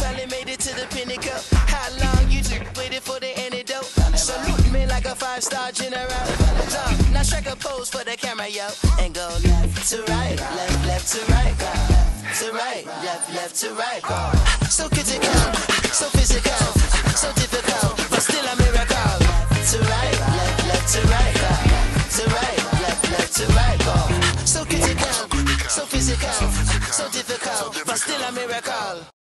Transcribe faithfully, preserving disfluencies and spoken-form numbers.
finally made it to the pinnacle. How long you two waited for the antidote? Salute me like a five-star general. Uh, now strike a pose for the camera, yo, and go left to right, left, left to right, to right, left, left to right. So critical, so physical, so difficult, but still a miracle. To right, left, left to right, to right, left, left to right. So critical, so physical, so difficult, but still a miracle.